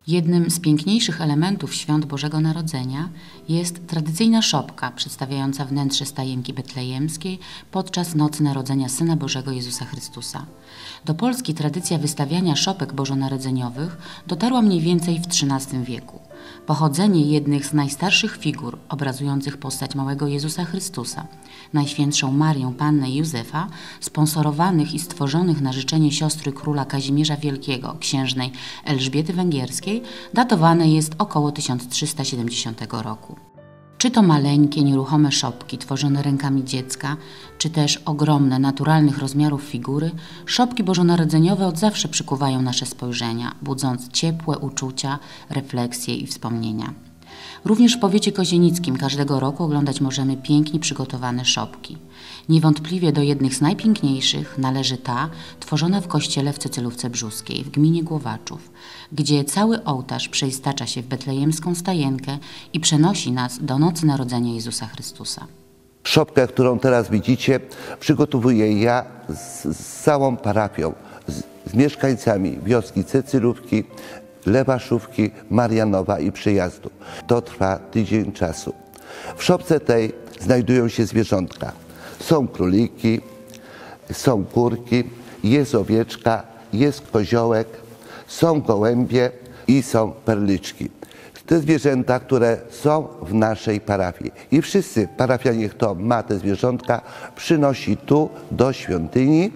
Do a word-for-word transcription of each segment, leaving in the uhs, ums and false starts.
Jednym z piękniejszych elementów świąt Bożego Narodzenia jest tradycyjna szopka przedstawiająca wnętrze stajenki betlejemskiej podczas nocy narodzenia Syna Bożego Jezusa Chrystusa. Do Polski tradycja wystawiania szopek bożonarodzeniowych dotarła mniej więcej w trzynastym wieku. Pochodzenie jednych z najstarszych figur obrazujących postać małego Jezusa Chrystusa, Najświętszą Marię Pannę Józefa, sponsorowanych i stworzonych na życzenie siostry króla Kazimierza Wielkiego, księżnej Elżbiety Węgierskiej, datowane jest około tysiąc trzysta siedemdziesiątego roku. Czy to maleńkie, nieruchome szopki tworzone rękami dziecka, czy też ogromne, naturalnych rozmiarów figury, szopki bożonarodzeniowe od zawsze przykuwają nasze spojrzenia, budząc ciepłe uczucia, refleksje i wspomnienia. Również w powiecie kozienickim każdego roku oglądać możemy pięknie przygotowane szopki. Niewątpliwie do jednych z najpiękniejszych należy ta tworzona w kościele w Cycylówce Brzuskiej w gminie Głowaczów, gdzie cały ołtarz przeistacza się w betlejemską stajenkę i przenosi nas do nocy narodzenia Jezusa Chrystusa. Szopkę, którą teraz widzicie, przygotowuję ja z, z całą parafią, z, z mieszkańcami wioski Cycylówki, Lewaszówki, Marianowa i Przyjazdu. To trwa tydzień czasu. W szopce tej znajdują się zwierzątka. Są króliki, są kurki, jest owieczka, jest koziołek, są gołębie i są perliczki. Te zwierzęta, które są w naszej parafii. I wszyscy parafianie, kto ma te zwierzątka, przynosi tu do świątyni,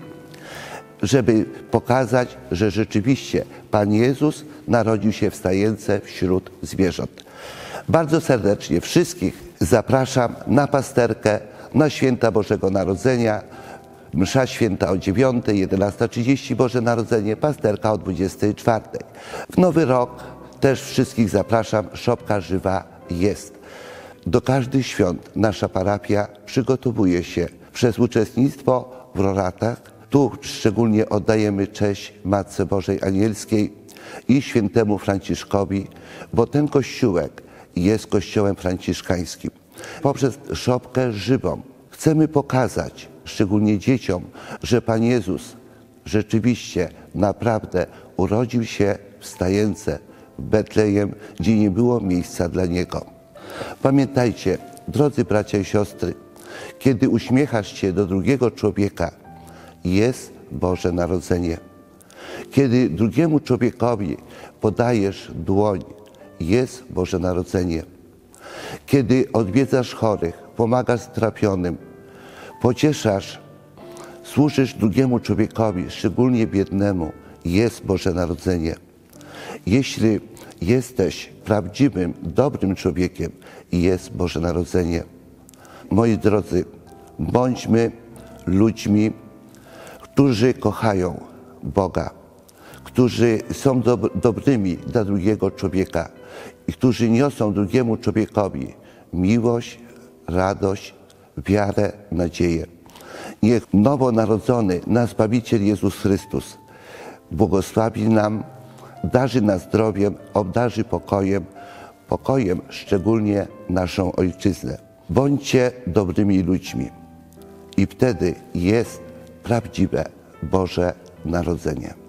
żeby pokazać, że rzeczywiście Pan Jezus narodził się w stajence wśród zwierząt. Bardzo serdecznie wszystkich zapraszam na pasterkę, na święta Bożego Narodzenia. Msza święta o dziewiątej, jedenasta trzydzieści Boże Narodzenie, pasterka o dwudziestej czwartej. W Nowy Rok też wszystkich zapraszam, szopka żywa jest. Do każdych świąt nasza parafia przygotowuje się przez uczestnictwo w roratach. Tu szczególnie oddajemy cześć Matce Bożej Anielskiej i świętemu Franciszkowi, bo ten kościółek jest kościołem franciszkańskim. Poprzez szopkę żywą chcemy pokazać, szczególnie dzieciom, że Pan Jezus rzeczywiście, naprawdę urodził się w stajence w Betlejem, gdzie nie było miejsca dla Niego. Pamiętajcie, drodzy bracia i siostry, kiedy uśmiechasz się do drugiego człowieka, jest Boże Narodzenie. Kiedy drugiemu człowiekowi podajesz dłoń, jest Boże Narodzenie. Kiedy odwiedzasz chorych, pomagasz strapionym, pocieszasz, służysz drugiemu człowiekowi, szczególnie biednemu, jest Boże Narodzenie. Jeśli jesteś prawdziwym, dobrym człowiekiem, jest Boże Narodzenie. Moi drodzy, bądźmy ludźmi, którzy kochają Boga, którzy są dob dobrymi dla drugiego człowieka i którzy niosą drugiemu człowiekowi miłość, radość, wiarę, nadzieję. Niech nowonarodzony nasz Zbawiciel Jezus Chrystus błogosławi nam, darzy nas zdrowiem, obdarzy pokojem, pokojem szczególnie naszą Ojczyznę. Bądźcie dobrymi ludźmi i wtedy jest prawdziwe Boże Narodzenie.